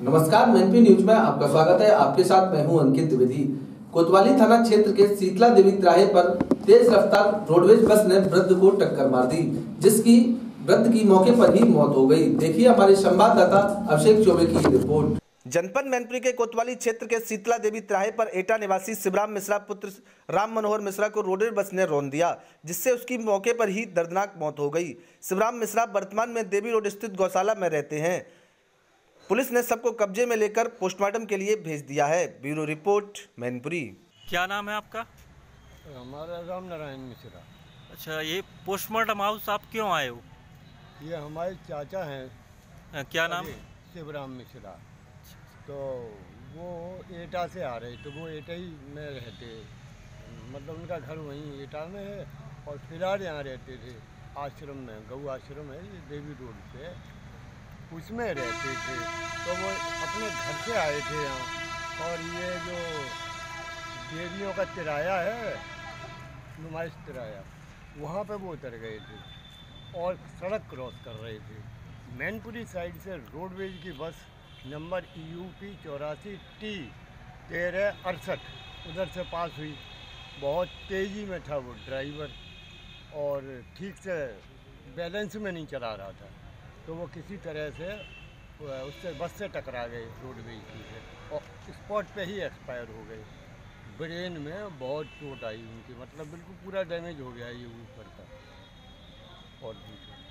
नमस्कार, मैनपुरी न्यूज में आपका स्वागत है। आपके साथ मैं हूं अंकित द्विवेदी। कोतवाली थाना क्षेत्र के शीतला देवी तिराहे पर तेज रफ्तार रोडवेज बस ने वृद्ध को टक्कर मार दी, जिसकी वृद्ध की मौके पर ही मौत हो गई। देखिए हमारे संवाददाता अभिषेक चौबे की रिपोर्ट। जनपद मैनपुरी के कोतवाली क्षेत्र के शीतला देवी तिराहे पर एटा निवासी शिवराम मिश्रा पुत्र राम मनोहर मिश्रा को रोडवेज बस ने रौंद दिया, जिससे उसकी मौके पर ही दर्दनाक मौत हो गई। शिवराम मिश्रा वर्तमान में देवी रोड स्थित गौशाला में रहते हैं। पुलिस ने सबको कब्जे में लेकर पोस्टमार्टम के लिए भेज दिया है। Bureau report, Mainpuri. क्या नाम है आपका? हमारा राम नारायण मिश्रा। अच्छा, ये पोस्टमार्टम हाउस आप क्यों आए हो? ये हमारे चाचा हैं। क्या नाम? शिवराम मिश्रा। तो वो एटा से आ रहे, तो वो एटा ही में रहते, मतलब उनका घर वहीं एटा में है और फिलहाल यहाँ रहते थे आश्रम में, गौ आश्रम है ये देवी रोड पे, उसमें रहते थे। तो वो अपने घर से आए थे यहाँ, और ये जो देवियों का तिराया है, नुमाइश तिराया, वहाँ पे वो उतर गए थे और सड़क क्रॉस कर रहे थे। मैनपुरी साइड से रोडवेज की बस नंबर UP 84 T 1368 उधर से पास हुई। बहुत तेज़ी में था वो ड्राइवर और ठीक से बैलेंस में नहीं चला रहा था, तो वो किसी तरह से उससे बस से टकरा गए रोडवेज की से, और स्पॉट पे ही एक्सपायर हो गए। ब्रेन में बहुत चोट आई उनकी, मतलब बिल्कुल पूरा डैमेज हो गया ये ऊपर तक। और